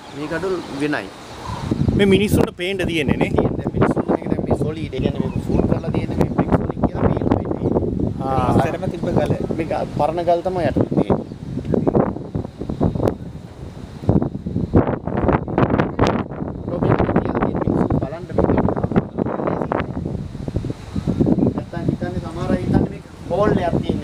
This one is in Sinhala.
මේ ගඩොල් වෙනයි. මේ මිනිස්සුන්ට පේන්න තියෙන්නේ නේ. මිනිස්සුන්ට මේක දැන් මේ සොලිඩ් ඒ කියන්නේ මේක ෆුල් කරලා තියෙන්නේ මේ බ්‍රික් සොලිඩ් කියලා පේන්නේ. ඉස්සරම තිබ්බ ගල. මේක පරණ ගල් තමයි යට තියෙන්නේ. හෝල් එකක් තියෙනවා.